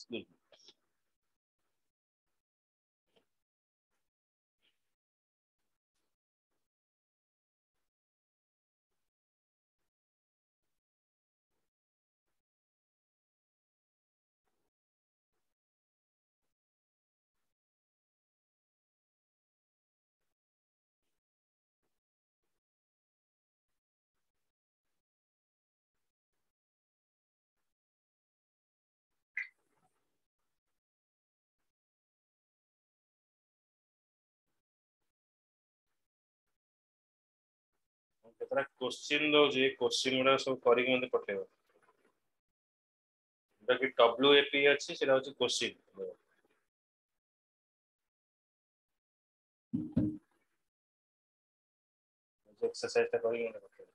Good. କେତେଟା question ଦଉଛି question ଗୁଡା ସବୁ କରିକି ମୋତେ ପଠେଇବ। ଯୋଉଟା କି WAP ଅଛି ସେଟା ହଉଛି କ୍ୱେଶ୍ଚିନ୍। ଏକ୍ସରସାଇଜ ଟା କରିକି ମୋତେ ପଠେଇବ।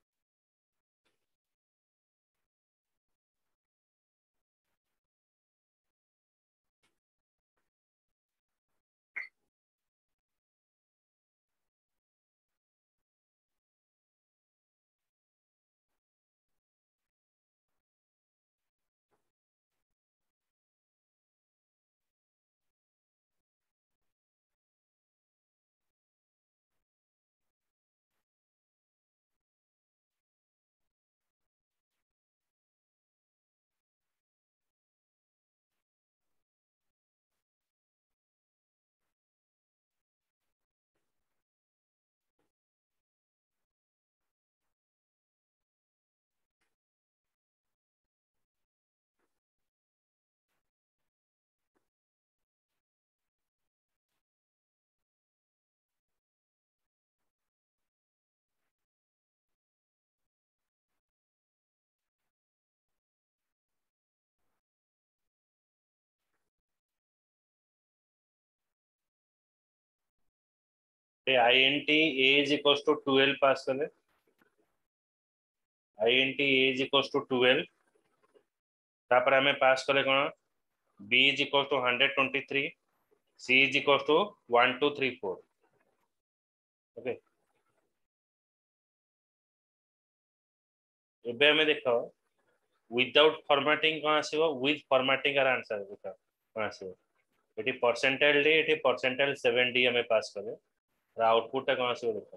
INT A is equals to 12 पास करें। INT A is equals to 12 तापर हमें पास करें कौन B is equals to 123 C is equals to 1 2 3 4 okay. ଏବେ ଆମେ ଦେଖ विदाउट फॉर्मेटिंग कौन आसीबो विथ फॉर्मेटिंग आर आंसर देखो कौन आसीबो एटी परसेंटाइल डी एटी परसेंटाइल 7D हमें पास करे आउटपुट टा कौन आसीबो देखो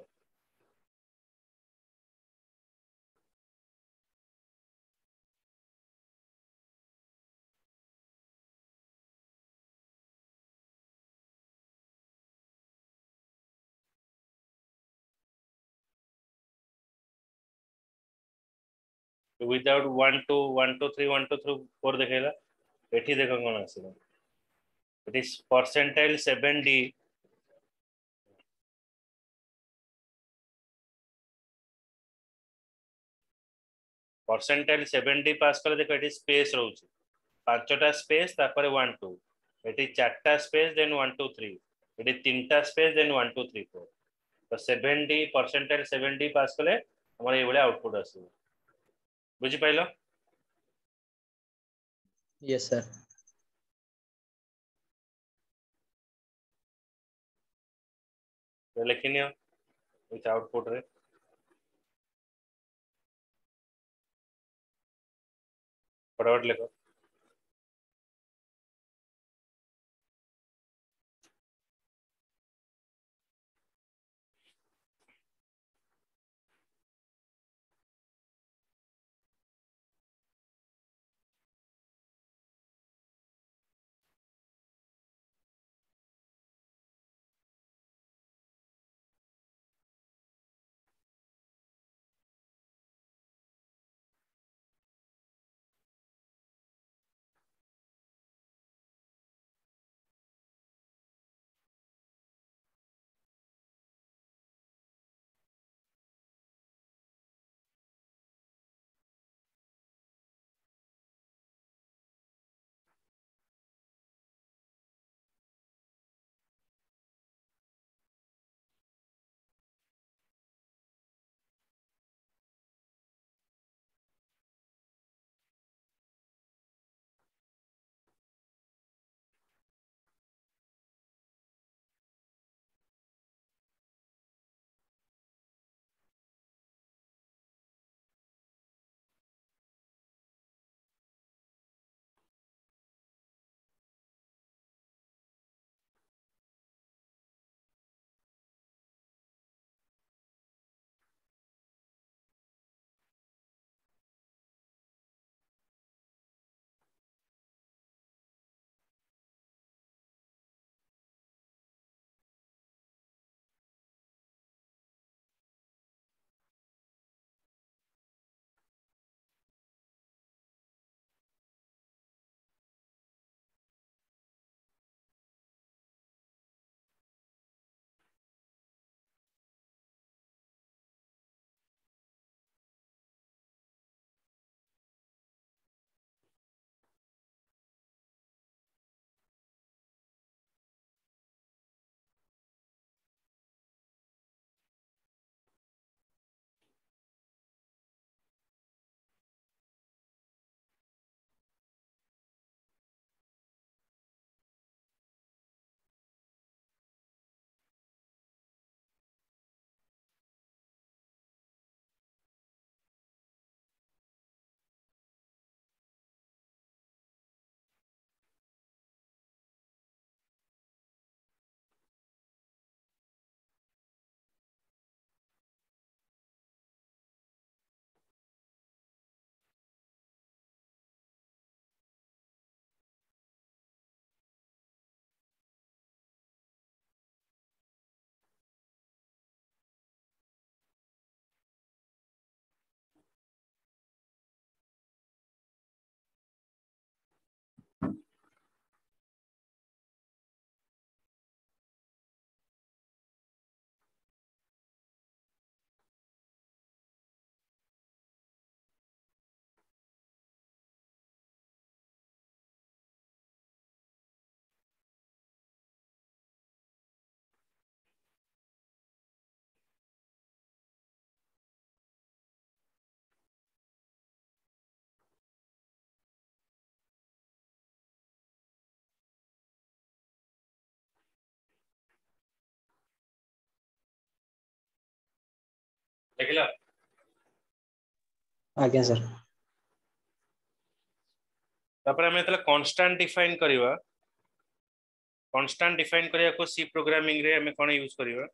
विदाउट 1 2 1 2 3 1 2 3 4 देखेला एठी देखो कौन आसीबो it is percentile 7D percentile 7D pass करे देखो एटी स्पेस रहउची पांचटा स्पेस तापर 1 2 एटी चारटा स्पेस देन 1 2 3 एटी तीनटा स्पेस देन 1 2 3 4 तो 7D परसेंटाइल 7D पास कले हमर ए बळे आउटपुट आसीबो बुझी पाइलो Yes, sir. लिखिनियो इस आउटपुट रे फटाफट लिखो देखिला आज्ञा सर तापर हमें तले कांस्टेंट डिफाइन करिवा कांस्टेंट डिफाइन करिया को सी प्रोग्रामिंग रे हमें कोन यूज करिवा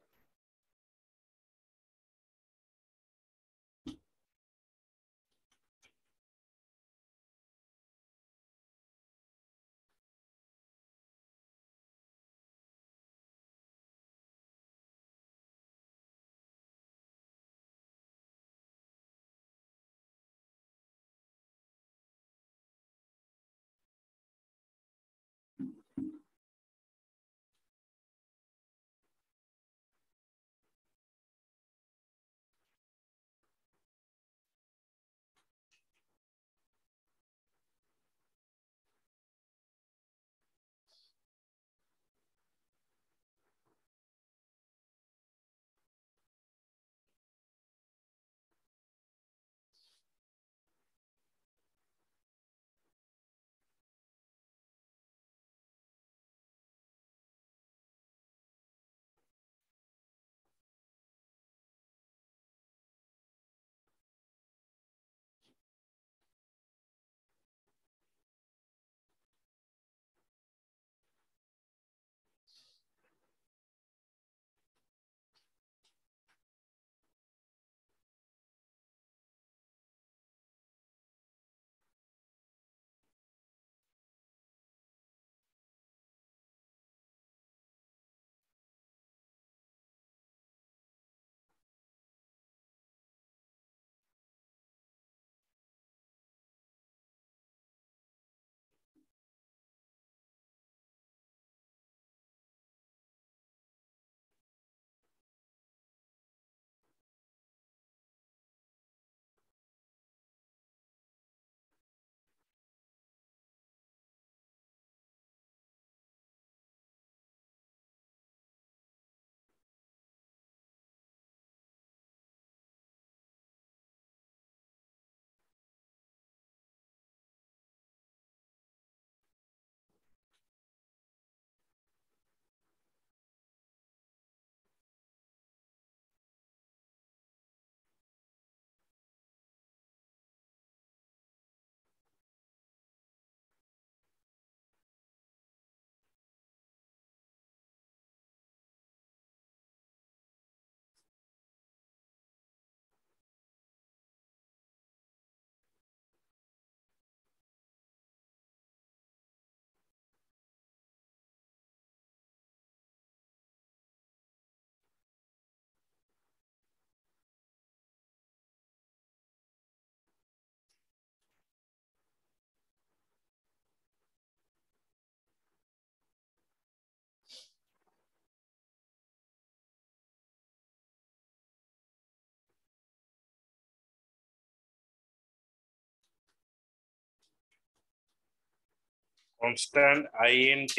constant int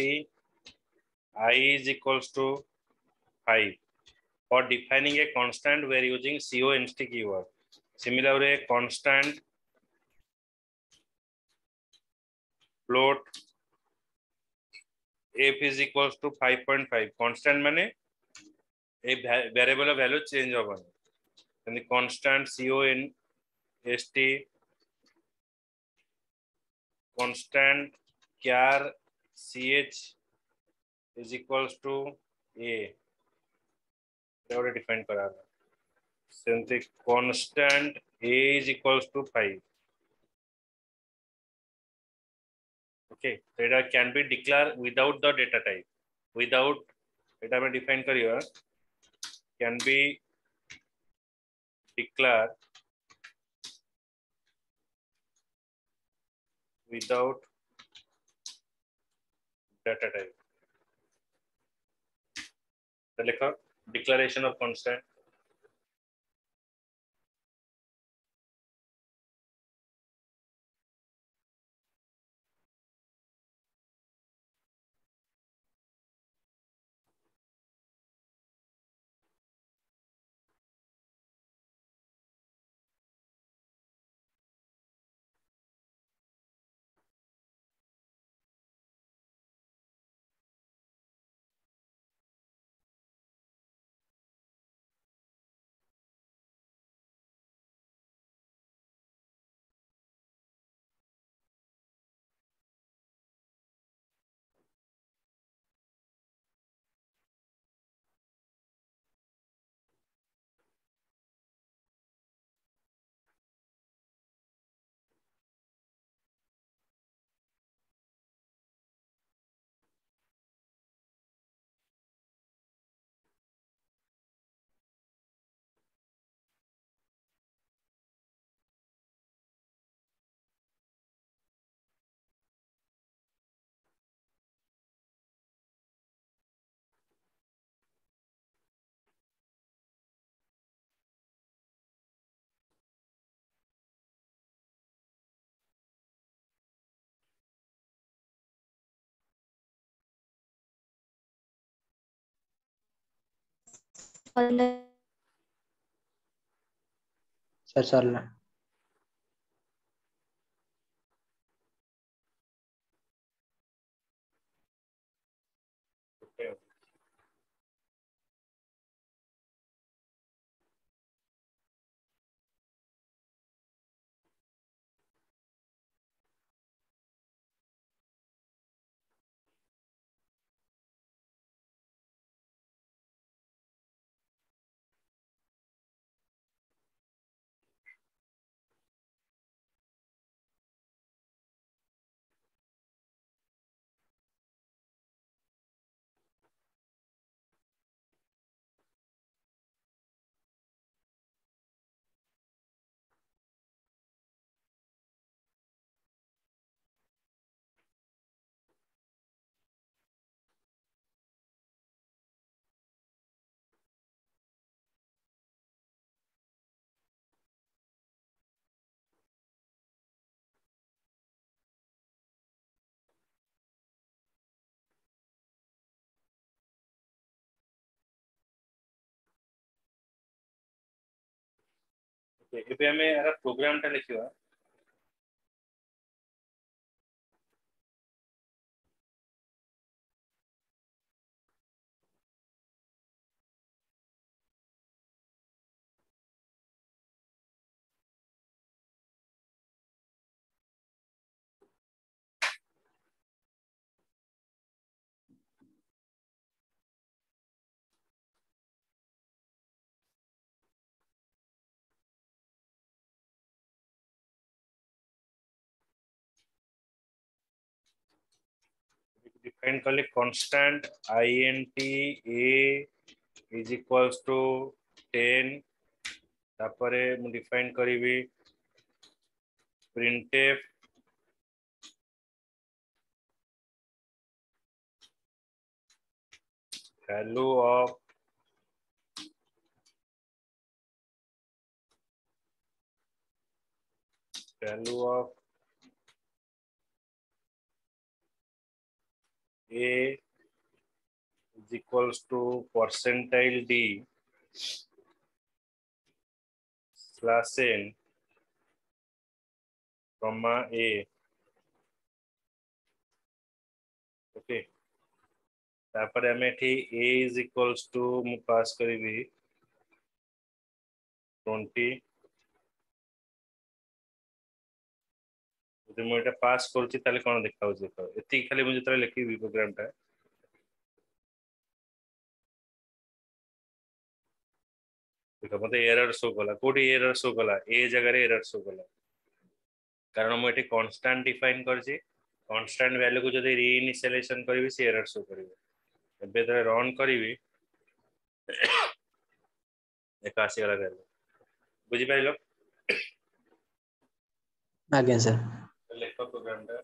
I is equals to 5 for defining a constant we are using const keyword similarly constant float f is equals to 5.5 constant माने a variable value change होगा and the constant const constant char ch is equals to a define करा since the constant a is equals to 5 okay so it can be declared without the data type without data में define करिए can be declared without data type तो लिखो declaration of constant sir सरला Okay. ଏବେ ଆମେ ଏହାର program ଟା ଲେଖିବା। डिफाइन कले constant int a is equals to 10 तापरे मु डिफाइन करिवि printf value of a is equals to percentile d slash n comma a okay तापरे हमें एठी a is equals to मु पास करिवि 20 जदि मु एटा पास करूची ताले कोन देखाउ जे तो एति खाली मु जतरा लिखिबि प्रोग्राम टा देखो मते एरर शो कला कोडी एरर शो कला ए जगह रे एरर शो कला कारण मु एठी कांस्टेंट डिफाइन करची कांस्टेंट वैल्यू को जदि रीइनिशियलाइजेशन करबी से एरर शो करिवो एबे तो रन करबी एक आसी गला वैल्यू बुझि पाइलो आज्ञा सर लेखो प्रोग्राम टा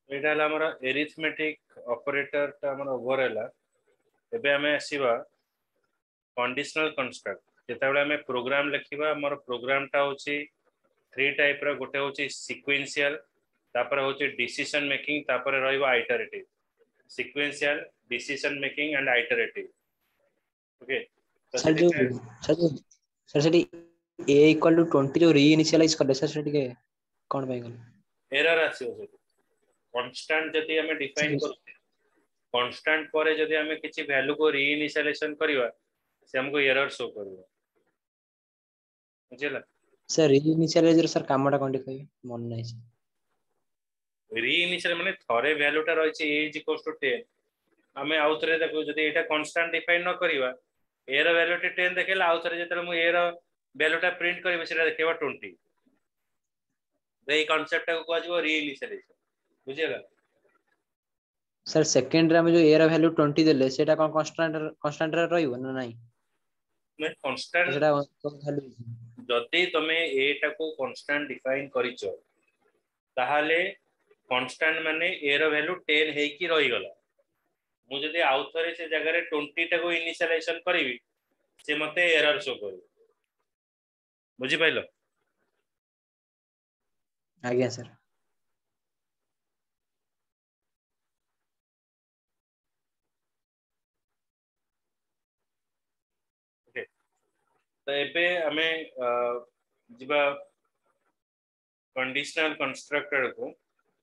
एटा हला हमर एरिथमेटिक ऑपरेटर ता हमर ओवर हला एबे हमें आसीबा कंडीशनल कंस्ट्रक्ट जेतेबेले हमें प्रोग्राम लिखिबा हमर प्रोग्राम ता होची थ्री टाइप रो गोटे होची सीक्वेंशियल तापर होची डिसीजन मेकिंग तापर रहइबो iterative sequential decision making and iterative okay तो सर सेठी जो सर जो सर सेठी a इक्वल टू 20 जो रीइनिशियलाइज कर सर सेठी के कोन पे गल एरर आसीबो सेठी कांस्टेंट जदी हमें डिफाइन सर करू कांस्टेंट पर जदी हमें किछि वैल्यू को रीइनिशियलाइजेशन करबा से हमको एरर शो करबो बुझिला सर रीइनिशियलाइज सर कामटा कोन कहबे मन नाही सर रीइनिशियल माने थरे वैल्यूटा रहिछि a इज इक्वल टू 10 हमें आउथरे देखो जदी एटा कांस्टेंट डिफाइन न करबा a रो वैल्यू 10 देखेला आउथरे जेतले मु a रो वैल्यूटा प्रिंट करबे सेटा देखेबा 20 एई कांसेप्ट को कहजिवो रीइनिशियलाइजेशन बुझिला सर सेकंड रे हम जो a रा वैल्यू 20 देले सेटा कोन कांस्टेंट रे रहइबो ना नाही मैं कांस्टेंट सेटा वैल्यू जदि तमे एटा को कांस्टेंट डिफाइन करिचो ताहाले कांस्टेंट माने a रो वैल्यू 10 हेकी रही गला मु जदि आउथरे से जगह रे 20 टा को इनिशियलाइजेशन करिवि से मते एरर शो करू बुझि पाइलो आज्ञा सर ओके तो एबे हमें जिबा कंडीशनल कंस्ट्रक्टर को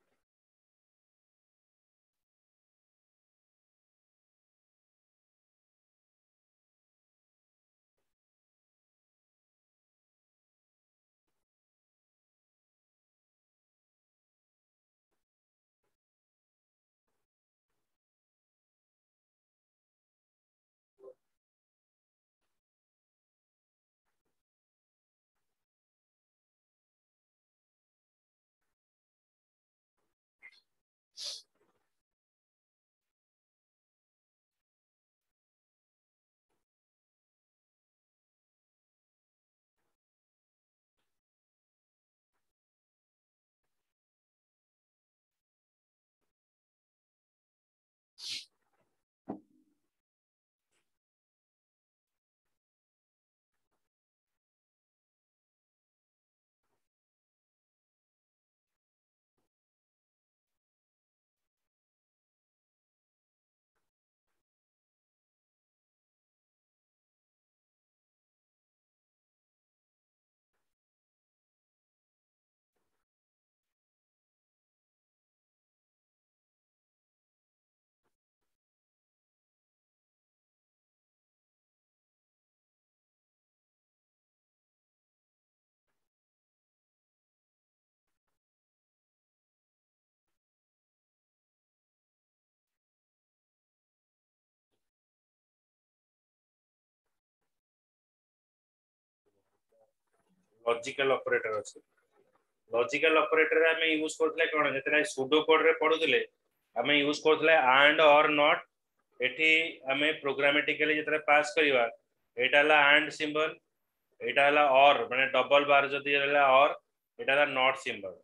लॉजिकल ऑपरेटर अछि लॉजिकल ऑपरेटर रे हमें यूज करथले कोन जेतले सुडो कोड रे पढुथले हमें यूज करथले एंड और नॉट एठी हमें programmatically जेतले pass करिवा Etah La and symbol एटा ला और माने डबल बार जदी हला और एटा ला नॉट सिंबल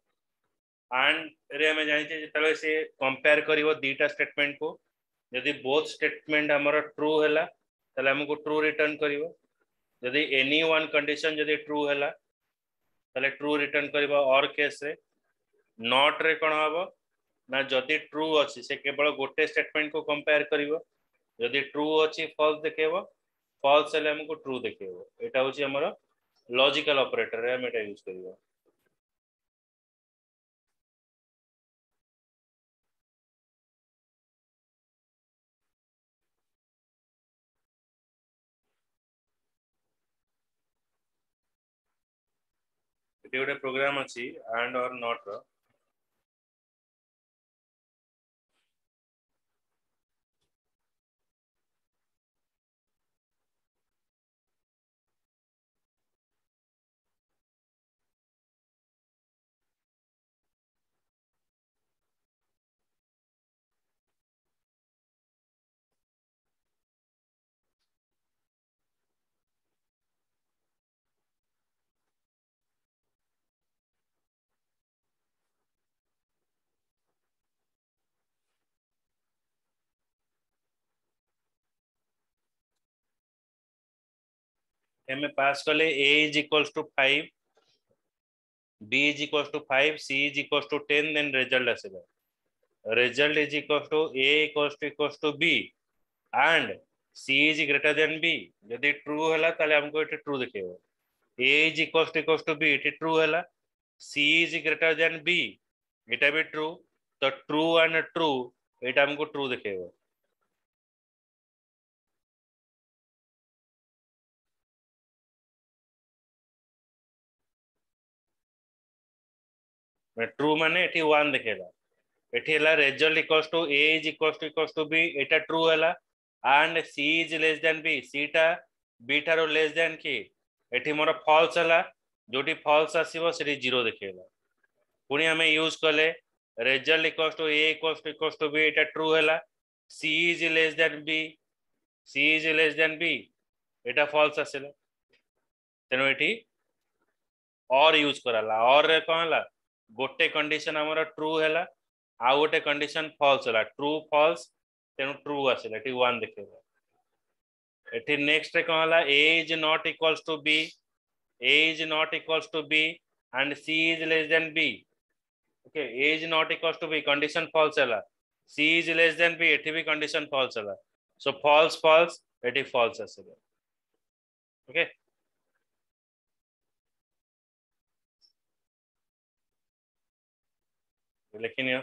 एंड रे हमें जानि छे जेतले से कंपेयर करिवो दीटा स्टेटमेंट को यदि बोथ स्टेटमेंट हमर ट्रू हला तले हमको ट्रू रिटर्न करिवो यदि एनी वन कंडीशन यदि ट्रू हला तले ट्रू रिटर्न करिवो और केस रे नॉट रे कोन हबो ना जदि ट्रू अछि से केवल गोटे स्टेटमेंट को कंपेयर करिवो यदि ट्रू अछि फॉल्स देखेबो फॉल्स हले हमको ट्रू देखेबो एटा होची हमर लॉजिकल ऑपरेटर रे हम एटा यूज करिवो एटी गोटे प्रोग्राम अछि एंड और नॉट रो हमें पास कले a is equals to 5, b is equals to 5, c is equals to 10, then result ଆସିବ result is equals to a equals to b and c is greater than b यदि true ହେଲା ताले हमको एटे true दिखेगा a is equals to b Ete true ହେଲା c is greater than b एटा भी true तो true and true एटा हमको true दिखेगा ट्रू माने एटी 1 दिखेगा एटी हला result equals to a is equals to b Etah true हला and c is less than b c टा b ठारो less than की एटी मोर false हला जोटी false आसीबो सेटी 0 दिखेगा पुणी हमें यूज कले result equals to b Etah true हला c is less than b c is less than b Etah false आसीला तेनो एटी और यूज कराला और रे कोन हला गोटे कंडीशन हमर ट्रू हला आ गोटे कंडीशन फॉल्स हला ट्रू फॉल्स तेनु ट्रू आसीला एटी 1 देखेबा एटी नेक्स्ट रे कोन हला a is not equals to b a is not equals to b and c is less than b okay a is not equals to b condition false hela c is less than b एठी भी condition false हला so false false एठी false आसीला okay लेकिन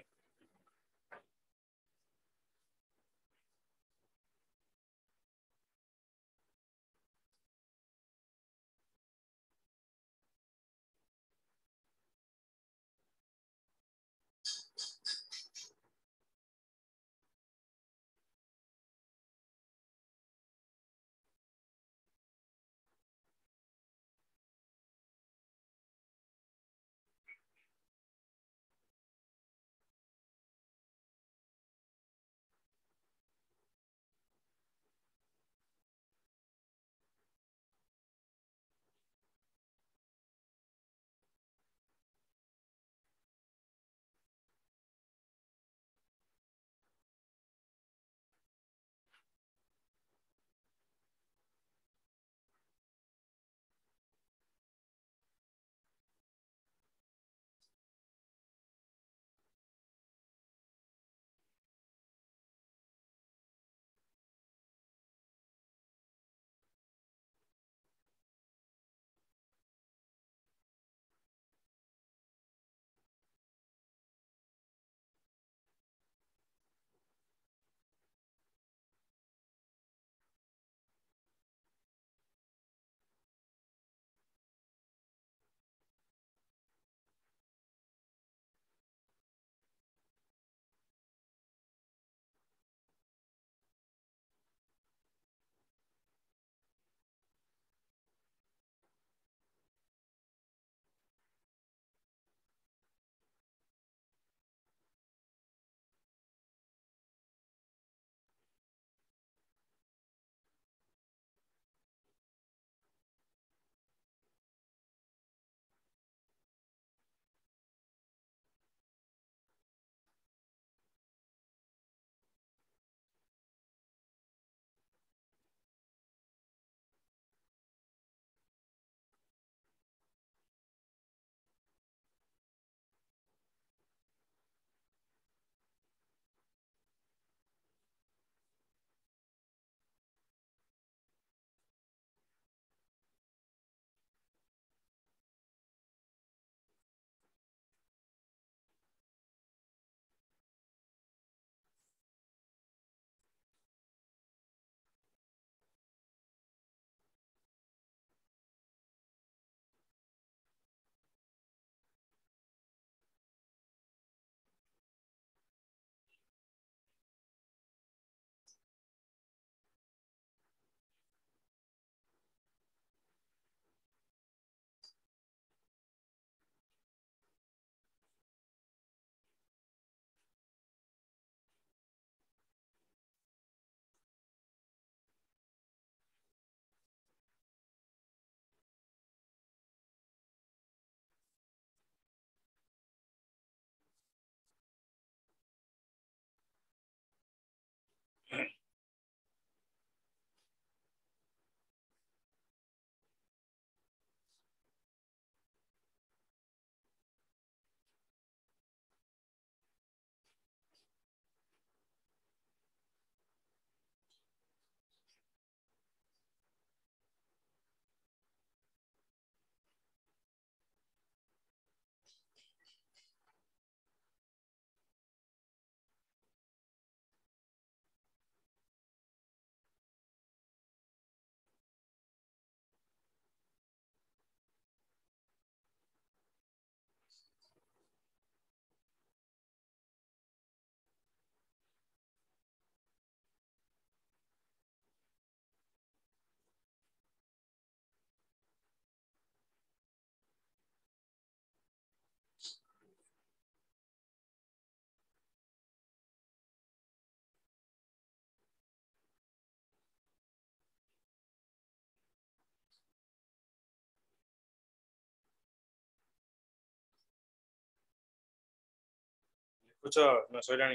पूछो ना सोइलानी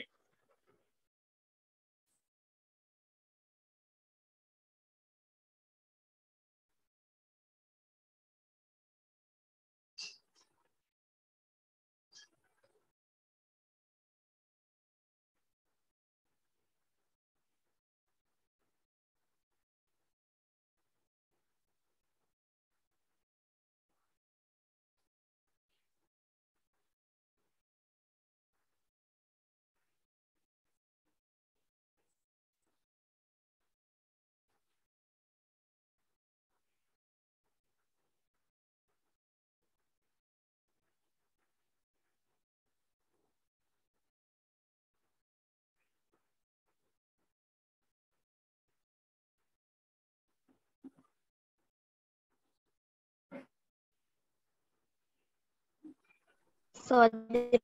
Sorry.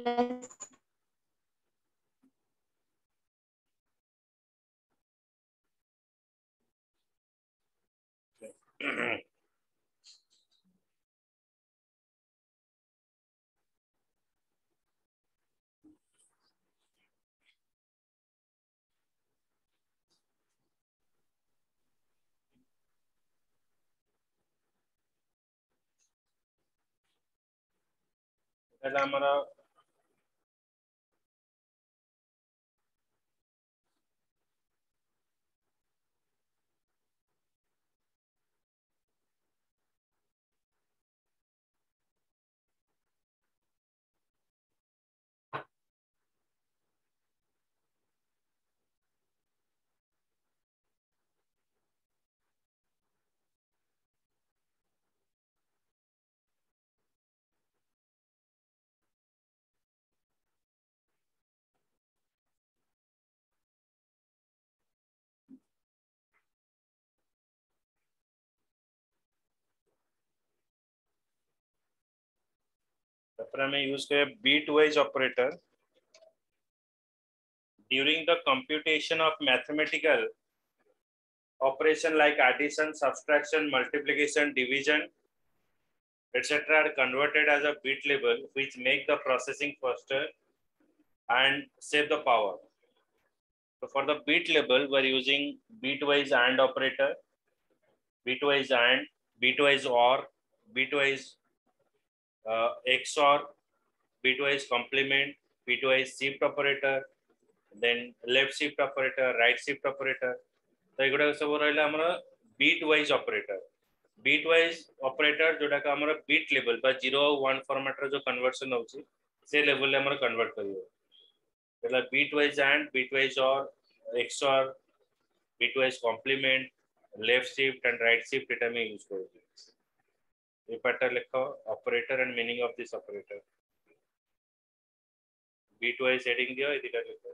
एला हमारा में यूज करें bitwise operator during the computation of mathematical operation like addition, subtraction, multiplication, division, etc. are converted as a bit level, which make the processing faster and save the power. So for the bit level, we're using bitwise AND operator, bitwise AND, bitwise OR, bitwise XOR, bitwise complement, bitwise shift operator, then left shift operator, right shift operator. तो एगुड़ा सब रहा हमर bitwise operator, bitwise operator जोटा का हमर beat level बा 0 1 format रो जो conversion होची से लेवल ले हमर कन्वर्ट करियो मतलब bitwise and bitwise or XOR bitwise complement left shift and right shift एटा में यूज करू ये पैटर्न लिखो operator and meaning of this operator bitwise heading दियो इदिटा लिखो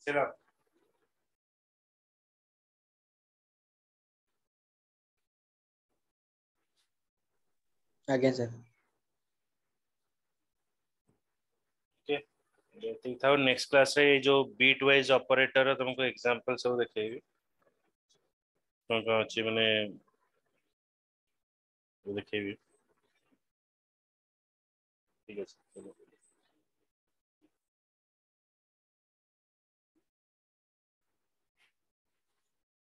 चलो आज्ञा सर ठीक था। नेक्स्ट क्लास रे ये जो बीट वाइज ऑपरेटर तुमको एग्जांपल सब देखेबी कौन कौन अच्छी मैंने देखेबी ठीक है चलो।